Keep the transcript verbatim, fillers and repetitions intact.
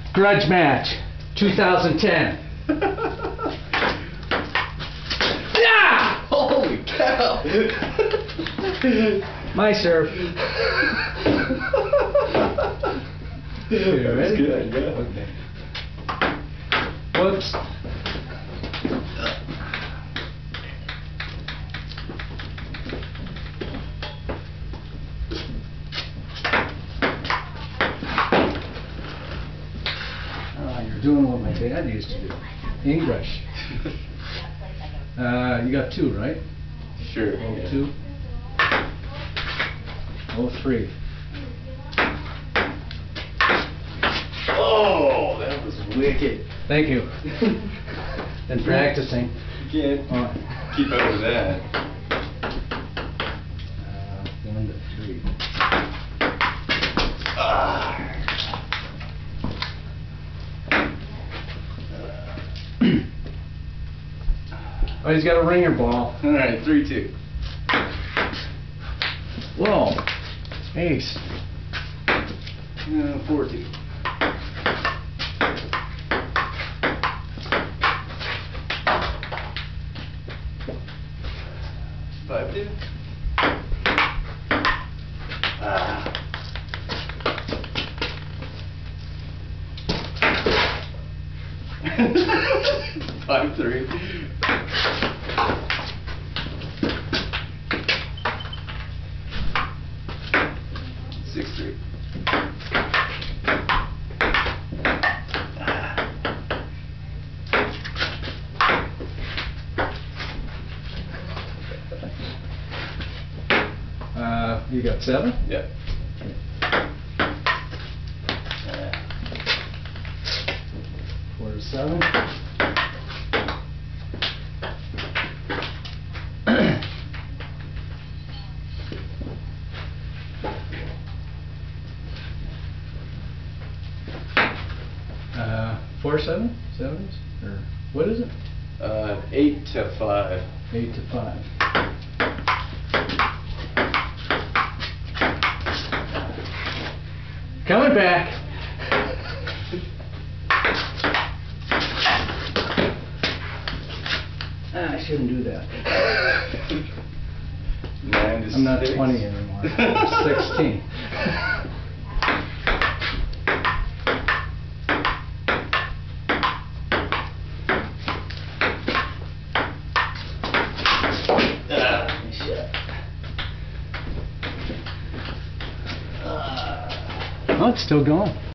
Grudge match, two thousand ten. Yeah! Holy cow! My serve. That was good, yeah. Okay. Whoops. Oh, you're doing what my dad used to do. English. Uh, you got two, right? Sure. Oh, yeah. two. Oh, three. Oh, that was wicked. Thank you. Been practicing. You can't Oh. keep up with that. Uh, one to three. Ah. Oh, he's got a ringer ball. All right, three two. Whoa. Ace. Uh, four two. Five two. Ah. Five three. Six three. Uh, you got seven? Yep. Four to seven. uh, four seven? Sevens? Or what is it? Uh, eight to five. Eight to five. Coming back. Ah, I shouldn't do that. Nine to I'm not six. twenty anymore. I'm sixteen. Ah, shit. Oh, it's still going.